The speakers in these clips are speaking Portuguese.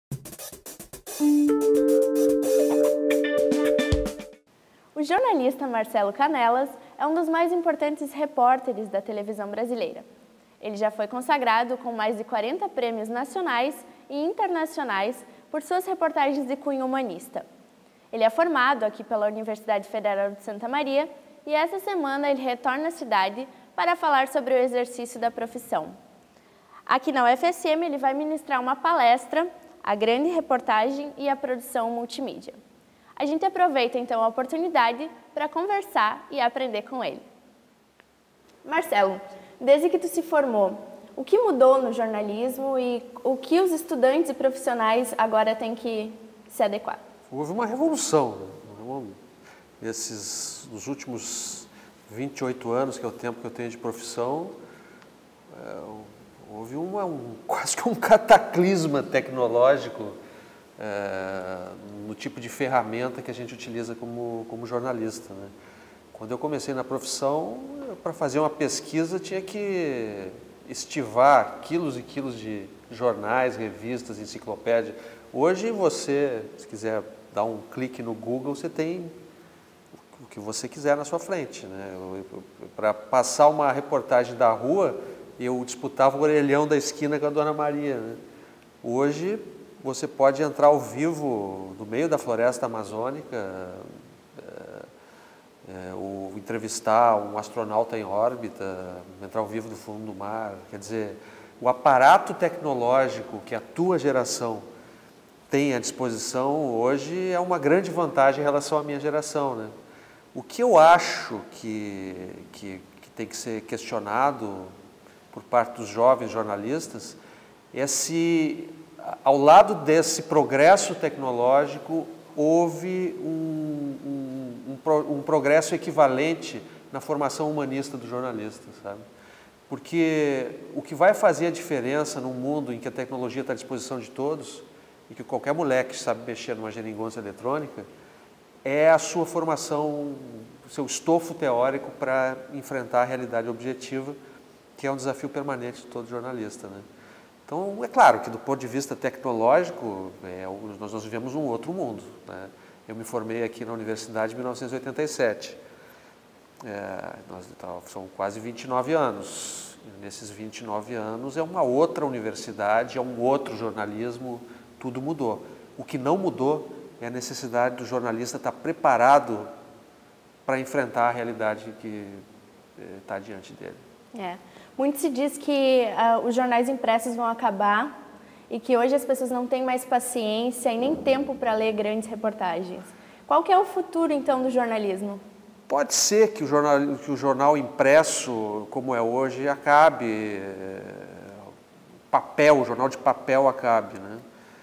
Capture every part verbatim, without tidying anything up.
O jornalista Marcelo Canelas é um dos mais importantes repórteres da televisão brasileira. Ele já foi consagrado com mais de quarenta prêmios nacionais e internacionais por suas reportagens de cunho humanista. Ele é formado aqui pela Universidade Federal de Santa Maria e essa semana ele retorna à cidade para falar sobre o exercício da profissão. Aqui na U F S M ele vai ministrar uma palestra, a grande reportagem e a produção multimídia. A gente aproveita então a oportunidade para conversar e aprender com ele. Marcelo, desde que tu se formou, o que mudou no jornalismo e o que os estudantes e profissionais agora têm que se adequar? Houve uma revolução. Nesses, nos últimos vinte e oito anos, que é o tempo que eu tenho de profissão, é, houve uma, um, quase que um cataclisma tecnológico é, no tipo de ferramenta que a gente utiliza como, como jornalista, né? Quando eu comecei na profissão, para fazer uma pesquisa tinha que estivar quilos e quilos de jornais, revistas, enciclopédia. Hoje você, se quiser dar um clique no Google, você tem o que você quiser na sua frente, né? Para passar uma reportagem da rua, eu disputava o orelhão da esquina com a Dona Maria, né? Hoje você pode entrar ao vivo no meio da floresta amazônica, é, é, ou entrevistar um astronauta em órbita, entrar ao vivo do fundo do mar. Quer dizer, o aparato tecnológico que a tua geração tem à disposição hoje é uma grande vantagem em relação à minha geração, né? O que eu acho que, que, que tem que ser questionado por parte dos jovens jornalistas é se, ao lado desse progresso tecnológico, houve um, um, um, um progresso equivalente na formação humanista do jornalista, sabe? Porque o que vai fazer a diferença num mundo em que a tecnologia está à disposição de todos e que qualquer moleque sabe mexer numa geringonça eletrônica, é a sua formação, o seu estofo teórico para enfrentar a realidade objetiva, que é um desafio permanente de todo jornalista, né? Então, é claro que do ponto de vista tecnológico, é, nós, nós vivemos um outro mundo, né? Eu me formei aqui na Universidade em mil novecentos e oitenta e sete. É, nós, então, são quase vinte e nove anos. E nesses vinte e nove anos é uma outra universidade, é um outro jornalismo, tudo mudou. O que não mudou é a necessidade do jornalista estar preparado para enfrentar a realidade que está diante dele. É. Muito se diz que uh, os jornais impressos vão acabar e que hoje as pessoas não têm mais paciência e nem tempo para ler grandes reportagens. Qual que é o futuro, então, do jornalismo? Pode ser que o jornal, que o jornal impresso, como é hoje, acabe, é, papel, o jornal de papel acabe, né?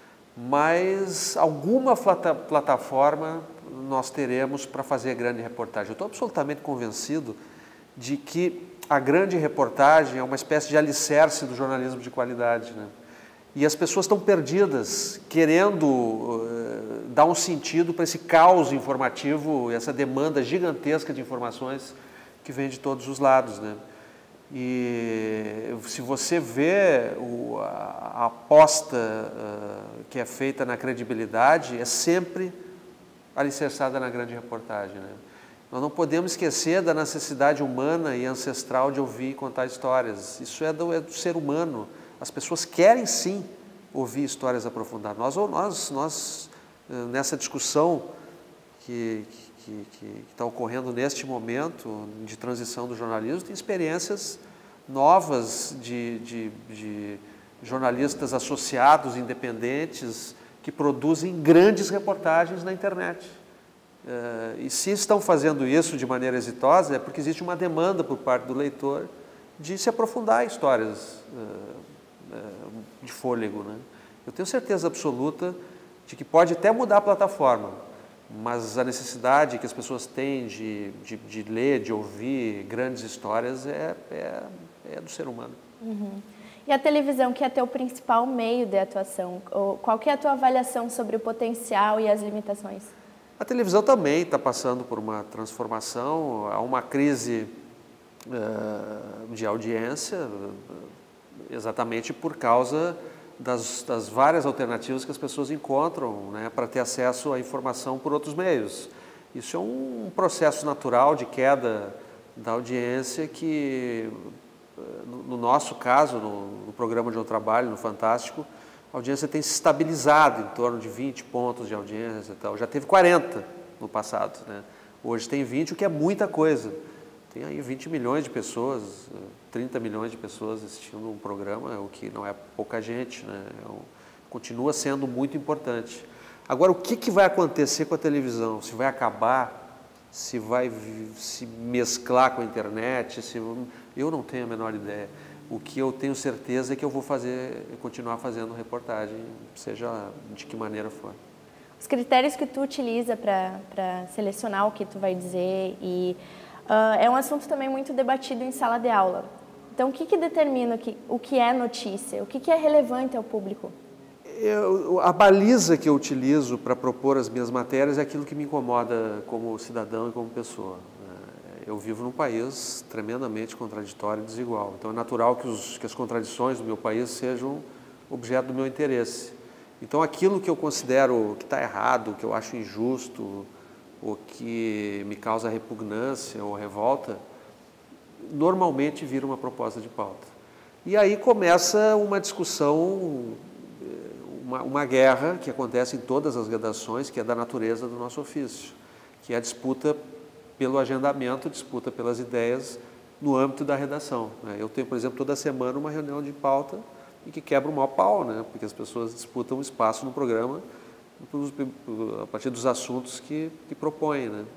Mas alguma plataforma nós teremos para fazer grande reportagem. Eu estou absolutamente convencido de que a grande reportagem é uma espécie de alicerce do jornalismo de qualidade, né? E as pessoas estão perdidas, querendo uh, dar um sentido para esse caos informativo, essa demanda gigantesca de informações que vem de todos os lados, né? E se você vê o, a, a aposta uh, que é feita na credibilidade, é sempre alicerçada na grande reportagem, né? Nós não podemos esquecer da necessidade humana e ancestral de ouvir e contar histórias. Isso é do, é do ser humano. As pessoas querem sim ouvir histórias aprofundadas. Nós, nós, nós nessa discussão que que, que está ocorrendo neste momento de transição do jornalismo, tem experiências novas de, de, de jornalistas associados, independentes, que produzem grandes reportagens na internet. Uh, e se estão fazendo isso de maneira exitosa, é porque existe uma demanda por parte do leitor de se aprofundar em histórias uh, uh, de fôlego, né? Eu tenho certeza absoluta de que pode até mudar a plataforma, mas a necessidade que as pessoas têm de, de, de ler, de ouvir grandes histórias é, é, é do ser humano. Uhum. E a televisão, que é teu principal meio de atuação, qual que é a tua avaliação sobre o potencial e as limitações? A televisão também está passando por uma transformação, há uma crise uh, de audiência, exatamente por causa das, das várias alternativas que as pessoas encontram, né, para ter acesso à informação por outros meios. Isso é um processo natural de queda da audiência que, no nosso caso, no, no programa onde eu trabalho, no Fantástico, a audiência tem se estabilizado em torno de vinte pontos de audiência e tal. Já teve quarenta no passado, né? Hoje tem vinte, o que é muita coisa. Tem aí vinte milhões de pessoas, trinta milhões de pessoas assistindo um programa, o que não é pouca gente, né? É um, continua sendo muito importante. Agora, o que, que vai acontecer com a televisão? Se vai acabar? Se vai se mesclar com a internet? Se... Eu não tenho a menor ideia. O que eu tenho certeza é que eu vou fazer, continuar fazendo reportagem, seja de que maneira for. Os critérios que tu utiliza para selecionar o que tu vai dizer e uh, é um assunto também muito debatido em sala de aula. Então, o que, que determina o que, o que é notícia? O que, que é relevante ao público? Eu, a baliza que eu utilizo para propor as minhas matérias é aquilo que me incomoda como cidadão e como pessoa. Eu vivo num país tremendamente contraditório e desigual. Então, é natural que, os, que as contradições do meu país sejam objeto do meu interesse. Então, aquilo que eu considero que está errado, que eu acho injusto, ou que me causa repugnância ou revolta, normalmente vira uma proposta de pauta. E aí começa uma discussão, uma, uma guerra que acontece em todas as redações, que é da natureza do nosso ofício, que é a disputa pelo agendamento, disputa pelas ideias no âmbito da redação. Eu tenho, por exemplo, toda semana uma reunião de pauta e que quebra o maior pau, né? Porque as pessoas disputam espaço no programa a partir dos assuntos que, que propõem, né?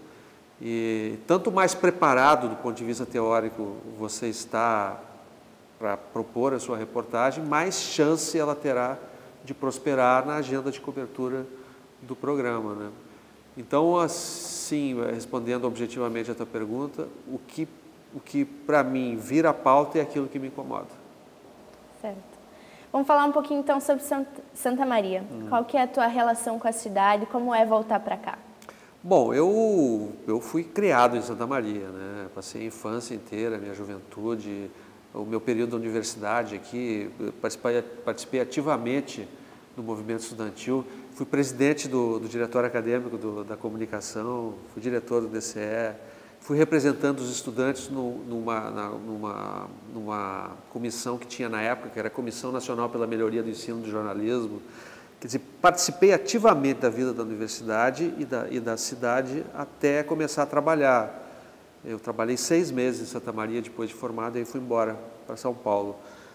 E tanto mais preparado do ponto de vista teórico você está para propor a sua reportagem, mais chance ela terá de prosperar na agenda de cobertura do programa, né? Então, assim, respondendo objetivamente a tua pergunta, o que, o que para mim vira pauta é aquilo que me incomoda. Certo. Vamos falar um pouquinho então sobre Santa Maria. Hum. Qual que é a tua relação com a cidade? Como é voltar para cá? Bom, eu, eu fui criado em Santa Maria, né? Passei a infância inteira, a minha juventude, o meu período da universidade aqui, participei, participei ativamente do movimento estudantil. Fui presidente do, do diretório acadêmico do, da comunicação, fui diretor do D C E, fui representando os estudantes no, numa, na, numa, numa comissão que tinha na época, que era a Comissão Nacional pela Melhoria do Ensino do Jornalismo. Quer dizer, participei ativamente da vida da universidade e da, e da cidade até começar a trabalhar. Eu trabalhei seis meses em Santa Maria depois de formado e aí fui embora para São Paulo.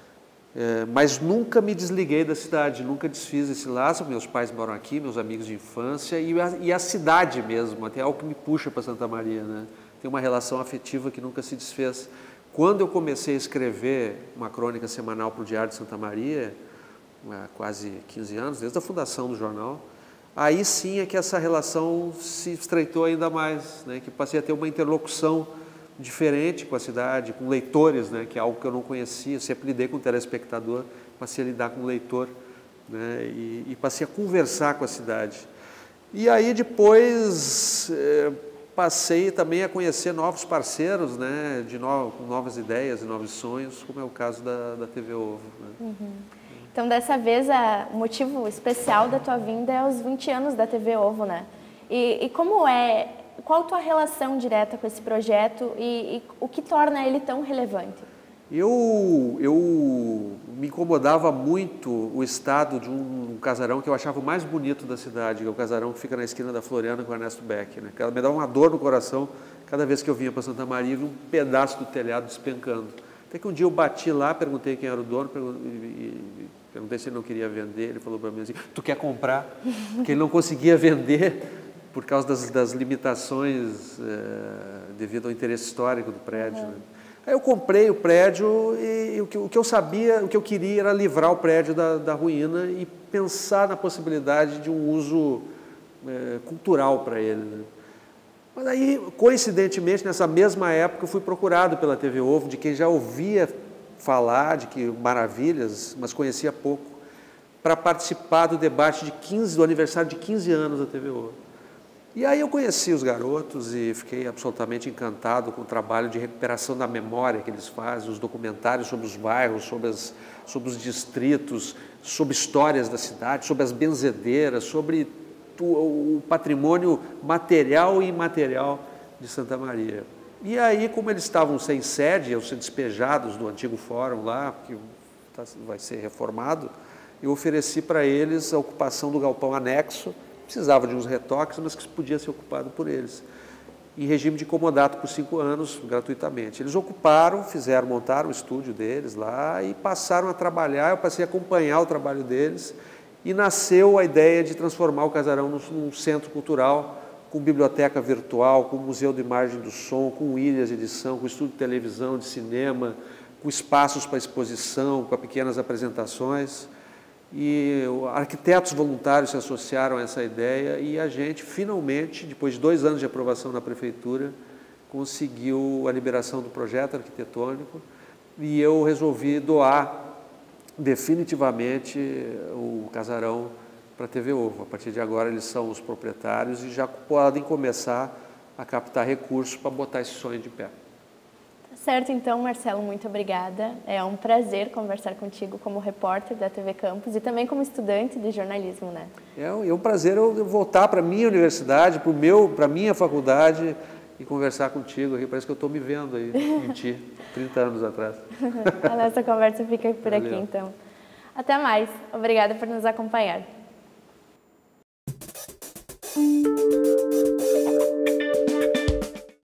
É, mas nunca me desliguei da cidade, nunca desfiz esse laço. Meus pais moram aqui, meus amigos de infância e a, e a cidade mesmo, até algo que me puxa para Santa Maria, né? Tem uma relação afetiva que nunca se desfez. Quando eu comecei a escrever uma crônica semanal para o Diário de Santa Maria, há quase quinze anos, desde a fundação do jornal, aí sim é que essa relação se estreitou ainda mais, né? Que passei a ter uma interlocução diferente com a cidade, com leitores, né, que é algo que eu não conhecia. Eu sempre lidei com o telespectador, passei a lidar com o leitor, né, e, e passei a conversar com a cidade. E aí depois é, passei também a conhecer novos parceiros, né, de no, com novas ideias e novos sonhos, como é o caso da, da T V Ovo, né? Uhum. Então, dessa vez, a, o motivo especial da tua vinda é os vinte anos da T V Ovo, né? E, e como é... Qual a tua relação direta com esse projeto e, e o que torna ele tão relevante? Eu, eu me incomodava muito o estado de um, um casarão que eu achava o mais bonito da cidade, que é o casarão que fica na esquina da Floriana com o Ernesto Beck, né? Me dava uma dor no coração cada vez que eu vinha para Santa Maria e vi um pedaço do telhado despencando. Até que um dia eu bati lá, perguntei quem era o dono, perguntei se ele não queria vender, ele falou para mim assim, tu quer comprar? Porque ele não conseguia vender por causa das, das limitações é, devido ao interesse histórico do prédio. Uhum. Né? Aí eu comprei o prédio e, e o, que, o que eu sabia, o que eu queria era livrar o prédio da, da ruína e pensar na possibilidade de um uso é, cultural para ele. Né? Mas aí, coincidentemente, nessa mesma época, eu fui procurado pela T V Ovo, de quem já ouvia falar de que maravilhas, mas conhecia pouco, para participar do debate de quinze, do aniversário de quinze anos da T V Ovo. E aí eu conheci os garotos e fiquei absolutamente encantado com o trabalho de recuperação da memória que eles fazem, os documentários sobre os bairros, sobre, as, sobre os distritos, sobre histórias da cidade, sobre as benzedeiras, sobre o patrimônio material e imaterial de Santa Maria. E aí, como eles estavam sem sede, iam ser despejados do antigo fórum lá, que vai ser reformado, eu ofereci para eles a ocupação do galpão anexo, precisava de uns retoques, mas que podia ser ocupado por eles, em regime de comodato por cinco anos, gratuitamente. Eles ocuparam, fizeram, montaram o estúdio deles lá e passaram a trabalhar, eu passei a acompanhar o trabalho deles e nasceu a ideia de transformar o casarão num, num centro cultural, com biblioteca virtual, com museu de imagem do som, com ilhas de edição, com estúdio de televisão, de cinema, com espaços para exposição, com pequenas apresentações. E arquitetos voluntários se associaram a essa ideia e a gente, finalmente, depois de dois anos de aprovação na prefeitura, conseguiu a liberação do projeto arquitetônico e eu resolvi doar definitivamente o casarão para a T V Ovo. A partir de agora eles são os proprietários e já podem começar a captar recursos para botar esse sonho de pé. Certo, então, Marcelo, muito obrigada. É um prazer conversar contigo como repórter da T V Campus e também como estudante de jornalismo, né? É um, é um prazer eu voltar para a minha universidade, para a minha faculdade e conversar contigo aqui. Parece que eu estou me vendo aí em ti, trinta anos atrás. A nossa conversa fica por Valeu. Aqui, então. Até mais. Obrigada por nos acompanhar.